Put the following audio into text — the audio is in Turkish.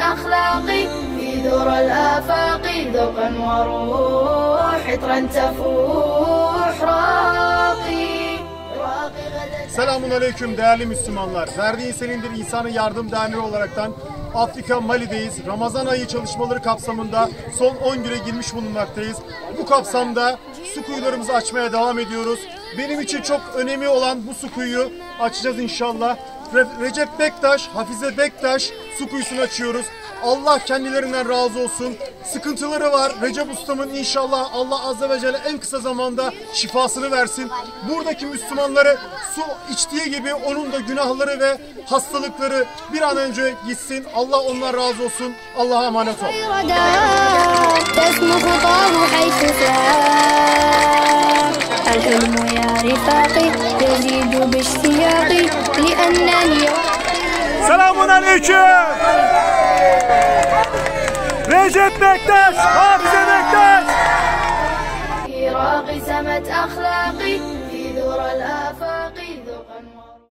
أخلاقي في ذرى الآفاق ذوقا وروح عطرا تفوح راقي. Selamun Aleyküm değerli Müslümanlar. Verdiğin Senindir İnsanı Yardım Derneği olaraktan Afrika Mali'deyiz. Ramazan ayı çalışmaları kapsamında son 10 güne girmiş bulunmaktayız. Bu kapsamda su kuyularımızı açmaya devam ediyoruz. Benim için çok önemli olan bu su kuyuyu açacağız inşallah. Recep Bektaş, Hafize Bektaş su kuyusunu açıyoruz. Allah kendilerinden razı olsun. Sıkıntıları var. Recep Ustam'ın inşallah Allah Azze ve Celle en kısa zamanda şifasını versin. Buradaki Müslümanları su içtiği gibi onun da günahları ve hastalıkları bir an önce gitsin. Allah ondan razı olsun. Allah'a emanet ol. Selamun Aleyküm. Recep Bektaş, Hafize Bektaş.